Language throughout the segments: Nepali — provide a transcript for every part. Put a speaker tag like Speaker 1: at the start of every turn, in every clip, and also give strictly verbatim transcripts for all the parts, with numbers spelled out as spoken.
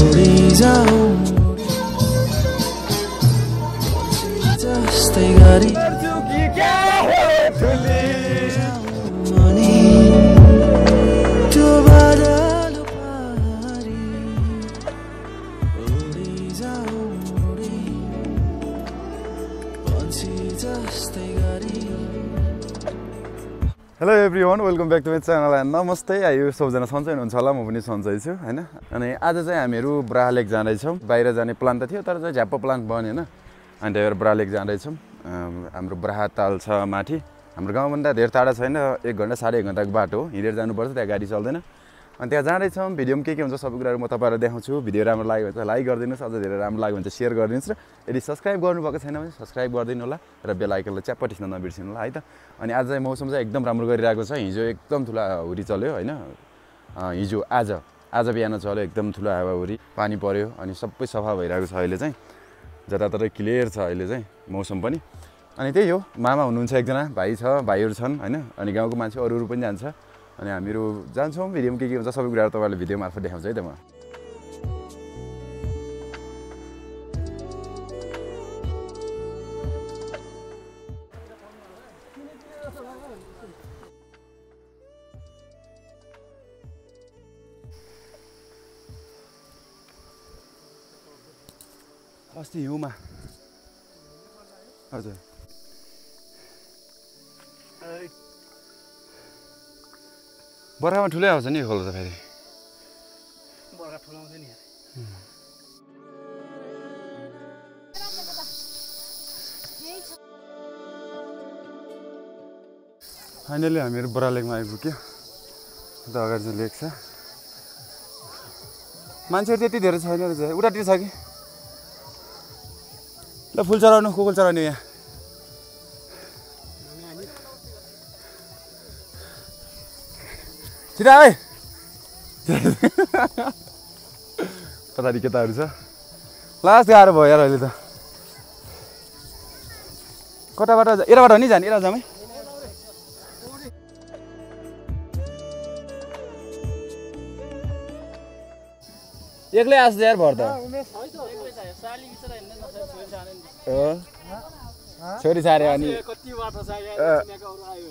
Speaker 1: Hello everyone, welcome back to my channel and namaste. आयो सबजना सन्चै हुनुहुन्छ होला, म पनि सन्चै छु हैन। अनि आज चाहिँ हामीहरु ब्राह लेक जाँदै छौं। बाहिर जाने प्लान त थियो तर चाहिँ झ्याप्प प्लान बनेन। अनि त्यही भएर ब्राह लेक जाँदै छौं। हाम्रो ब्राह ताल छ माथि। हाम्रो गाउँभन्दा धेर टाढा छैन, एक घण्टा साढे एक घण्टाको बाटो हो। हिँडेर जानुपर्छ, त्यहाँ गाडी चल्दैन। अनि त्यहाँ जाँदै छौं। भिडियोमा के के हुन्छ सबै कुराहरु म तपाईहरुलाई देखाउँछु। भिडियो राम्रो लाग्यो भने चाहिँ लाइक गरिदिनुस्, अझ धेरै राम्रो लाग्यो भने चाहिँ शेयर गरिदिनुस् र यदि सब्स्क्राइब गर्नुभएको छैन भने सब्स्क्राइब गरिदिनु होला र बेल आइकनलाई च्याप्प थिच्न नबिर्सिनु होला है त। अनि आज चाहिँ मौसम चाहिँ एकदम राम्रो गरिरहेको छ। हिजो एकदम ठुलो हावाहुरी चल्यो हैन। हिजो आज आज बिहान चल्यो एकदम ठुलो हावाहुरी, पानी पर्यो अनि सबै सफा भइरहेको छ अहिले चाहिँ। जताततै क्लियर छ अहिले चाहिँ मौसम पनि। अनि त्यही हो, मामा हुनुहुन्छ एकजना, भाइ छ, भाइहरु छन् हैन। अनि गाउँको मान्छे अरु अरु पनि जान्छ। अनि हामीहरु जान्छौं। भिडियोमा के के हुन्छ सबै कुराहरु तपाईहरुले भिडियो मार्फत देखाउँछु है त म। अस्ति हिउँमा हजुर बर्खामा ठुलै आउँछ नि खोला त फेरि।
Speaker 2: बर्खा ठुलाउँछ नि।
Speaker 1: फाइनली हामीहरु ब्राह लेकमा आइपुग्यो। उता अगाडि चाहिँ लेक छ। मान्छेहरु त्यति धेरै छैन रहेछ। उतातिर छ कि? ल फुल चढाउनु, कोकोल चढाउने यहाँ। छिटो है। पछाडि केटाहरु छ। लास्ट गाह्रो भयो यार अहिले त। कताबाट एराबाट हो नि जाने? एरा जाम है। एक्लै आछ यार भर त। छोरी सारे अनि
Speaker 2: कति बाटो छ यार, त्यहाँको अरु आयो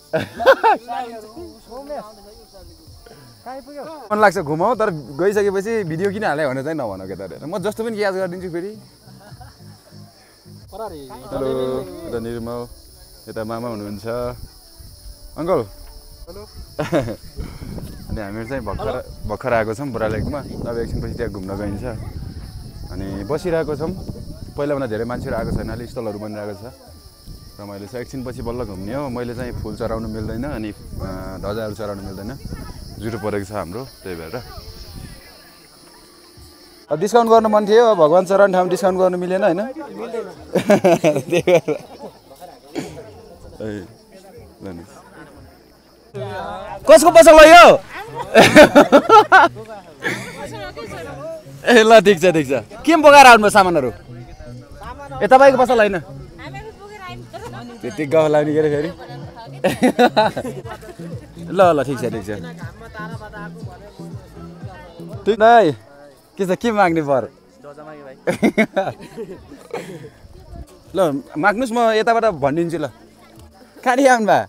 Speaker 2: भने
Speaker 1: मन लाग्छ घुमाउ, तर गइसकेपछि भिडियो किन हाले भनेर चाहिँ नभन केटाहरु। म जस्तो पनि क्याच गरिदिन्छु फेरि। हेलो, यता निर्मल, यता मामा हुनुहुन्छ। Uncle hello. अनि हामीहरु चाहिँ भर्खर भर्खर आएको छौं ब्राह लेकमा। अब एकछिनपछि त्यहाँ घुम्न गइन्छ। अनि बसिरहेको छौं। पहिलाभन्दा धेरै मान्छेहरु आएको छैन, अलि स्थलहरु बनिरहेको छ। र मैले चाहिँ एकछिनपछि बल्ल घुम्ने हो। मैले चाहिँ फुल चढाउनु मिल्दैन अनि ध्वजाहरु चढाउनु मिल्दैन, जुटो परेको छ हाम्रो, त्यही भएर। अब डिस्काउन्ट गर्न मन थियो, भगवान चरण ठाउँ डिस्काउन्ट गर्नु मिलेन हैन। त्यही भएर कसको पसल हो यो? ए ल ठीक छ ठीक छ। के बोकाएर आउनु सामानहरु? ए तपाईको पसल हैन? त्यति गफ लाग्ने के रे फेरि। ल ल ठीक छ ठीक छ। ठीक दाइ, के छ के माग्ने पर? ल माग्नुस्, म यताबाट भनिदिन्छु ल। खानी आउनु भा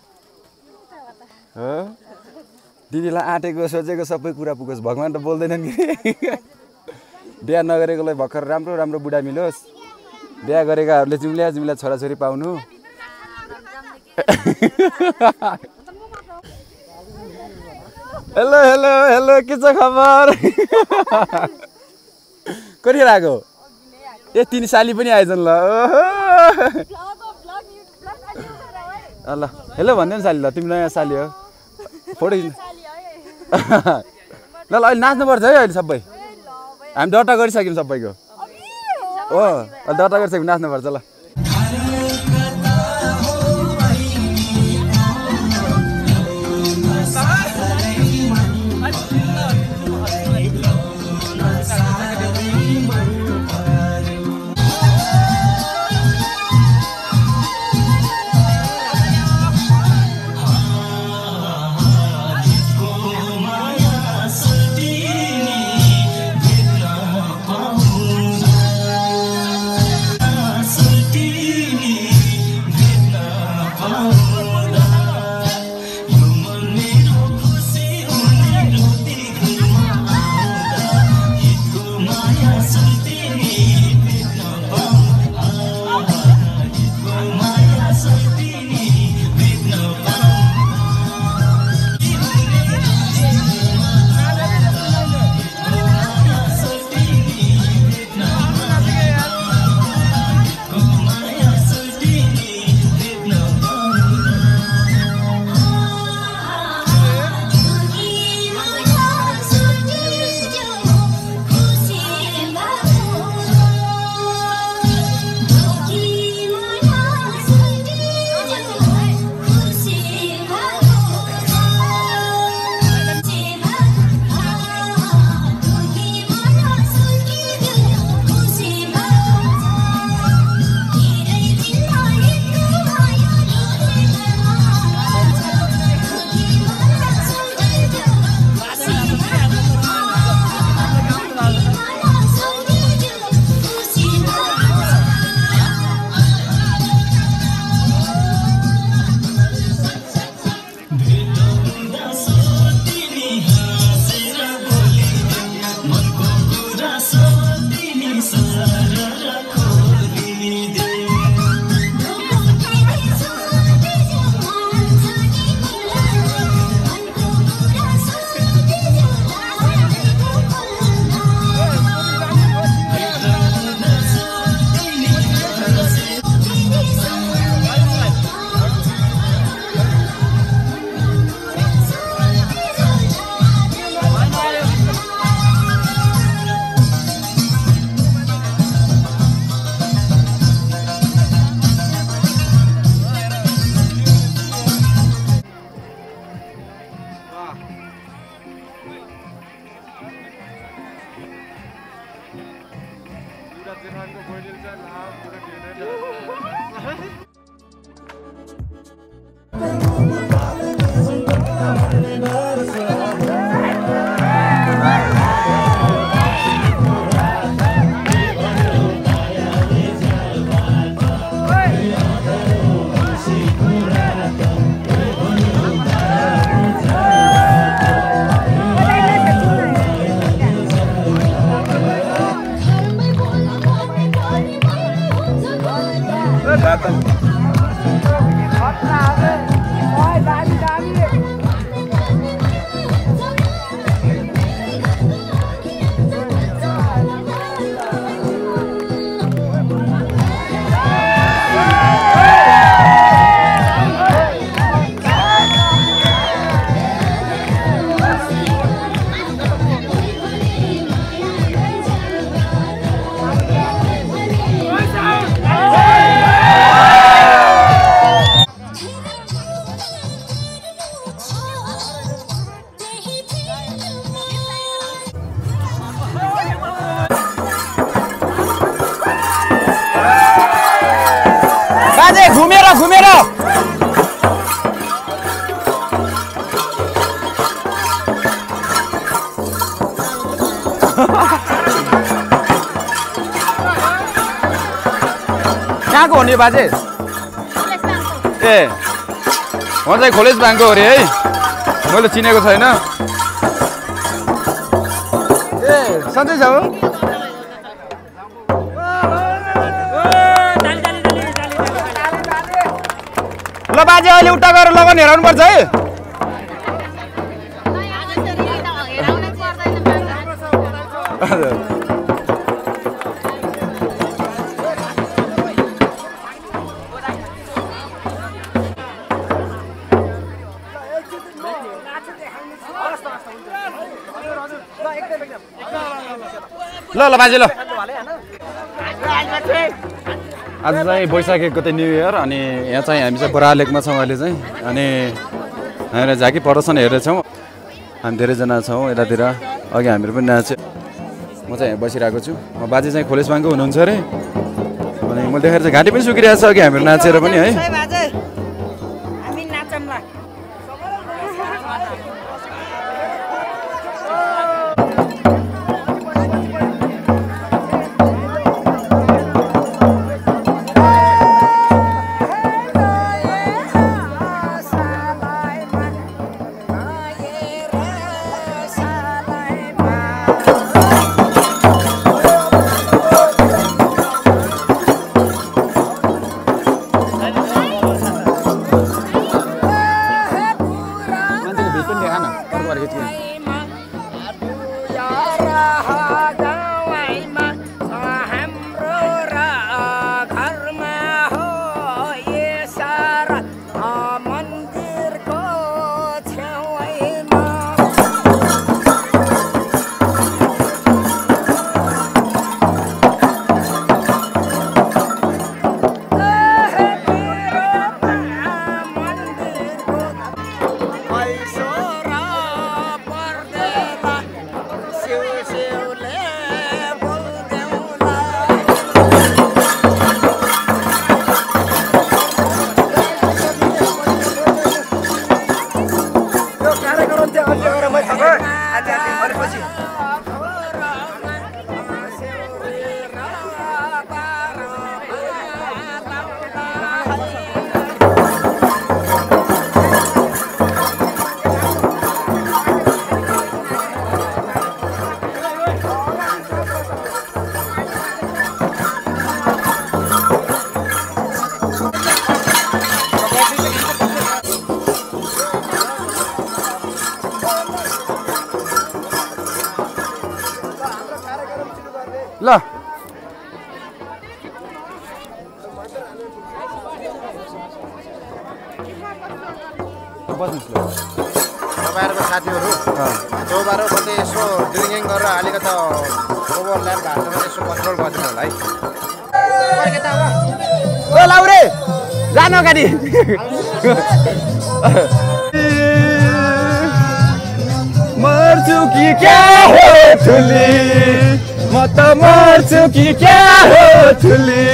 Speaker 1: हो? दिदीलाई आँटेको सोचेको सबै कुरा पुगोस्, भगवान त बोल्दैनन् कि। बिहा नगरेकोलाई भर्खर राम्रो राम्रो बुढा मिलोस्, बिहा गरेकाहरूले जुम्ल्या जुम्ल्या छोराछोरी पाउनु। हेलो हेलो हेलो, के छ खबर? कतिखेर आएको? ए तिनी साली पनि आएछन् ल। ल हेलो भन्दै नि साली। ल तिमी नयाँ साली हो, फोटो खिच्नु। ल ल अहिले नाच्नुपर्छ है। अहिले सबै हामी दर्ता गरिसक्यौँ सबैको हो। दर्ता गरिसक्यौँ, नाच्नुपर्छ ल।
Speaker 3: घुमेर घुमेर कहाँको हो नि बाजे? ए म चाहिँ खोलेज ब्याङ्कको हो अरे है, मैले चिनेको छैन। ए सन्चै छ हो? ल बाजे अहिले उता गएर लगन हेराउनु पर्छ है। ल ल बाजे ल आज चाहिँ बैशाखीको त न्यू इयर अनि यहाँ चाहिँ हामी चाहिँ बरा लेकमा छौँ अहिले चाहिँ अनि हामी झाँकी प्रदर्शन हेर्दैछौँ। हामी धेरैजना छौँ यतातिर, अघि हामीहरू पनि नाच्यो। म चाहिँ यहाँ बसिरहेको छु। बाजे चाहिँ खोलेज ब्याङ्कको हुनुहुन्छ अरे अनि मैले देखेर चाहिँ घाँटी पनि सुकिरहेको छ अघि हामीहरू नाचेर पनि है। ल
Speaker 4: तपाईँहरूको साथीहरू चौबाह्र कतै यसो ड्रिङ्किङ गरेर अलिकति ओभर ल्याप भएको छ यसो कन्ट्रोल गरिदिनु होला है।
Speaker 3: ओ लाउरे जानु अगाडि। मर्छु कि क्या हो ठुली म त मर्छु कि क्या हो ठुली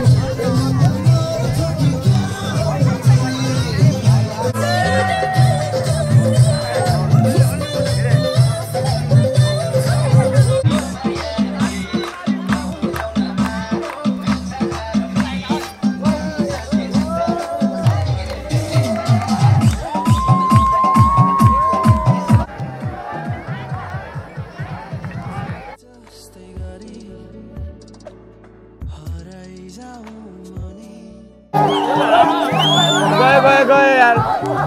Speaker 3: गए गए गए यार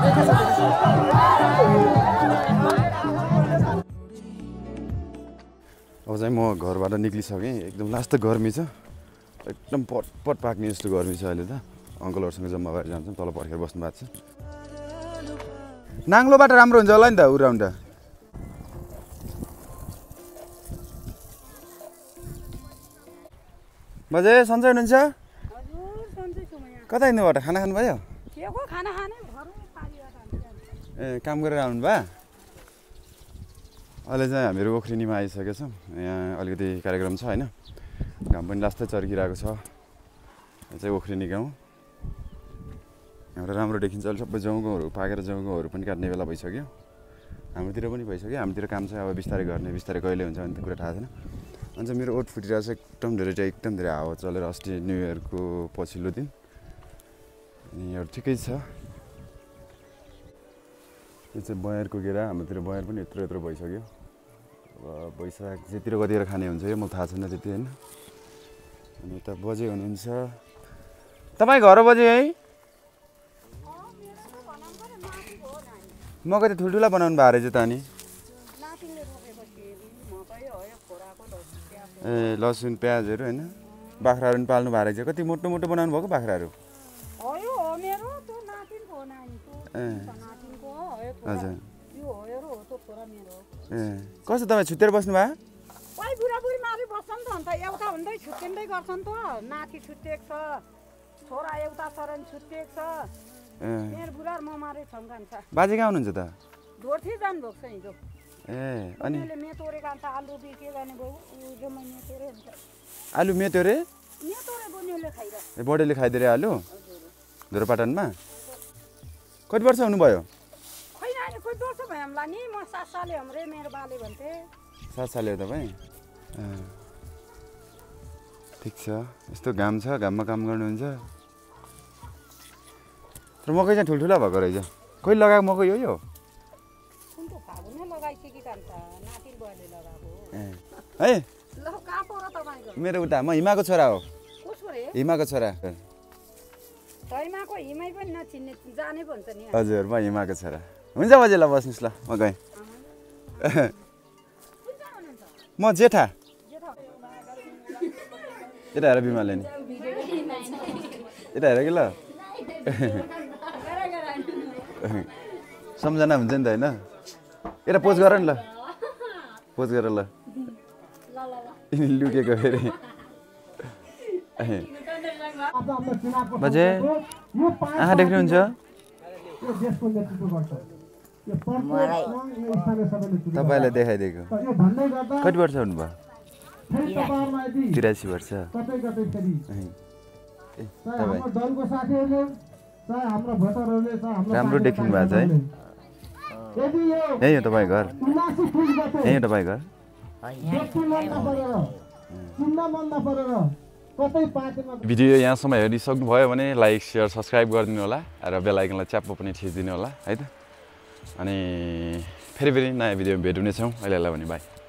Speaker 3: अब चाहिँ म घरबाट निक्लिसकेँ एकदम लास्ट त गर्मी छ एकदम पटपट पाक्ने जस्तो गर्मी छ अहिले त अङ्कलहरूसँग जम्मा भएर जान्छौँ तल पर्खेर बस्नु भएको छ नाङ्लोबाट राम्रो हुन्छ होला नि त उराउन्ड बजे सन्चै हुनुहुन्छ कता हिँड्नुबाट खाना खानुभयो ए काम गरेर आउनु भयो अहिले चाहिँ हामीहरू ओखरिनीमा आइसकेका छौँ यहाँ अलिकति कार्यक्रम छ होइन घाम पनि लास्टै चर्किरहेको छ यो चाहिँ ओखरिनी गाउँ हाम्रो राम्रो देखिन्छ अहिले सबै जौगौँहरू पाकेर जौगौँहरू पनि काट्ने बेला भइसक्यो हाम्रोतिर पनि भइसक्यो हाम्रोतिर काम चाहिँ अब बिस्तारै गर्ने बिस्तारै कहिले हुन्छ भने त्यो कुरा थाहा छैन अनि चाहिँ मेरो ओठ फुटिरहेको छ एकदम धेरै चाहिँ एकदम धेरै हावा चलेर अस्ति न्यु इयरको पछिल्लो दिन अनि यो ठिकै छ यो चाहिँ बयरको केरा हाम्रोतिर बयर पनि यत्रो यत्रो भइसक्यो अब वैशाख जेतिर कतिखेर खाने हुन्छ यो मलाई थाहा छैन त्यति होइन अनि यता बजे हुनुहुन्छ तपाईँ घर बजे है मकै त ठुल्ठुला बनाउनु भएको रहेछ त अनि ए लसुन प्याजहरू होइन बाख्राहरू पनि पाल्नु भएको रहेछ कति मोटो मोटो बनाउनु भएको बाख्राहरू ए हजुर ए कस्तो तपाईँ छुट्टेर बस्नु भयो
Speaker 5: कोही बुढाबुढी माथि बस्छ नि त अन्त एउटा हुँदै छुट्टिँदै गर्छन् त नाति छुट्टिएको छ छोरा एउटा शरण छुट्टिएको छ मेरो बुढा र म मारै छौँ कान्छ
Speaker 3: बाजे कहाँ हुनुहुन्छ त
Speaker 5: ढोर्थी जानुभएको छ हिजो
Speaker 3: ए अनि
Speaker 5: मेतोरे कान्छ आलु बिके गर्ने भयो जो म मेतोरे हुन्छ
Speaker 3: आलु मेतोरे
Speaker 5: मेतोरे बनियोले खाइरा
Speaker 3: ए बडेले खाइदिएर आलु धुरोपाटनमा कति वर्ष हुनुभयो
Speaker 5: खै नानी कोही वर्ष भयो हामीलाई नि म सात साले हाम्रै मेरो बाले भन्थे
Speaker 3: सात साले हो तपाईँ ठिक छ यस्तो घाम छ घाममा काम गर्नुहुन्छ तर मकै चाहिँ ठुल्ठुला भएको रहेछ कोही लगाएको मकै हो यो
Speaker 5: कुनको फागुनै लगाइसकि कान्छ नातिन बुवाले लगाएको
Speaker 3: ए है
Speaker 5: ल कहाँ परो तपाईको
Speaker 3: मेरो उता म हिमाको छोरा हो
Speaker 5: को छोरे
Speaker 3: हिमाको छोरा
Speaker 5: हिमाको हिमै पनि नचिन्ने जाने भन्छ नि
Speaker 3: हजुर म हिमाको छोरा हुन्छ बजे ल बस्नुहोस् ल म गएँ म जेठा यता हेर बिमाले नि यता हेर कि ल सम्झना हुन्छ नि त होइन यता पोज गर नि ल पोज गर ल लुकेको फेरि बजे आँखा देख्नुहुन्छ तपाईँलाई देखाइदिएको कति वर्ष हुनुभयो तिरासी वर्ष राम्रो देखिनु भएको छ है यही हो तपाईँ घर यही हो तपाईँ घर भिडियो यहाँसम्म हेरिसक्नुभयो भने लाइक सेयर सब्सक्राइब गरिदिनु होला र बेल आइकनलाई च्याप्पो पनि थिचिदिनु होला है त अनि फेरि फेरि नयाँ भिडियोमा भेट हुनेछौँ अहिलेलाई भने बाई।